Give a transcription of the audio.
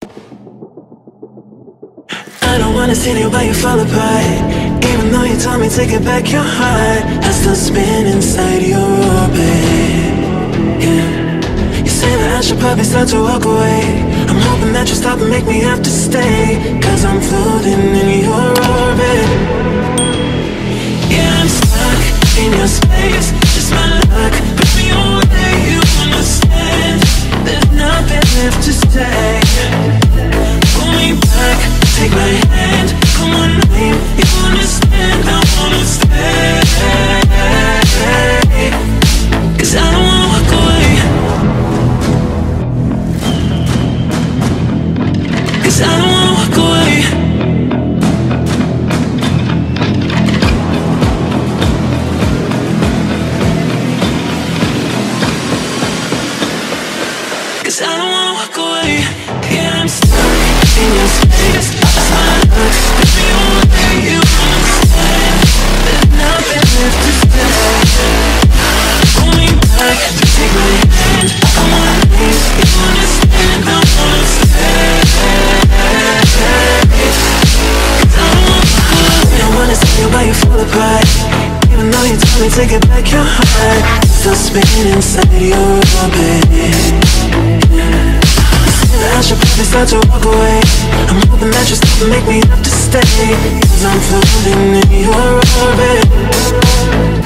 I don't wanna see you while you fall apart. Even though you told me to get back your heart, I still spin inside your orbit. Yeah. You say that I should probably start to walk away. I'm hoping that you'll stop and make me have to stay, 'cause I'm floating in your orbit. Yeah, I'm stuck in your space, just my luck. Put me away, you understand. There's nothing left to say. Pull me back, take my hand, call my name, you understand, I wanna stay. 'Cause I don't wanna walk away. 'Cause I don't wanna walk away. 'Cause I don't wanna walk away. Yeah, I'm stuck in your space, just my luck. Put me away, you understand. There's nothing left to say. Pull me back, take my hand, I wanna leave, you understand, I wanna stay. 'Cause I don't wanna walk away. I wanna see you while you fall apart. Even though you told me to get back your heart, still spinning inside your orbit. I should probably start to walk away. I'm hoping that you'll stop and make me have to stay, 'cause I'm floating in your orbit.